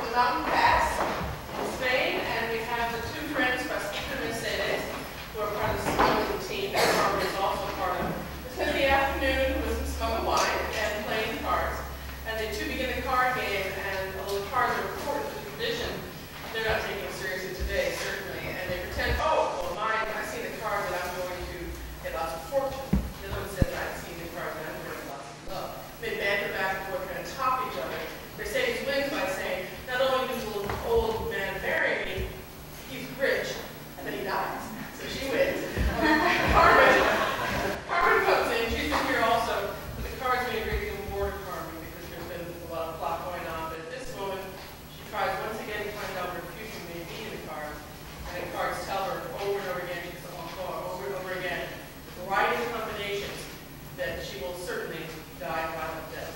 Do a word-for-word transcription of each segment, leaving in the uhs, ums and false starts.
the mountain pass in Spain, and we have the two friends, Frasquita and Bizet, who are part of the smuggling team that Carmen is also part of. They spend the afternoon with some smuggled wine and playing cards. And the two begin the card game, and although the cards are important to the tradition, they're not taking it seriously today, certainly. And they pretend, oh, well, mine, I see the card that I'm going to get lots of fortune. The other one says, I see the card that I'm going to get lots of love. They banter back and forth, trying to top each other. Mercedes wins by saying, not only does the old man marry me, he's rich, and then he dies. So she wins. Carmen, Carmen comes in, she's been here also, but the cards may agree to award Carmen because there's been a lot of plot going on. But at this moment, she tries once again to find out what her future may be in the cards. And the cards tell her over and over again, she gets encore, over and over again, a variety of combinations that she will certainly die a violent death.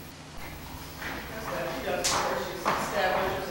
That's what she does before she's stabbed by Jose.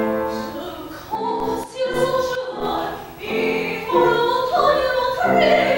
Hey!